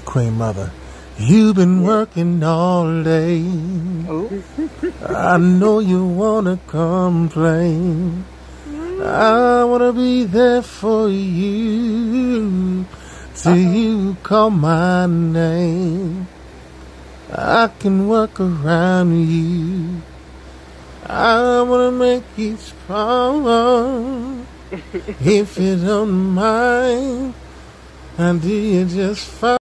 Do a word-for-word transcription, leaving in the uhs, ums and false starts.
Queenmother, you've been working all day. Oh. I know you wanna complain. I wanna be there for you till you call my name. I can work around you. I wanna make you strong. If you don't mind, and do you just fine?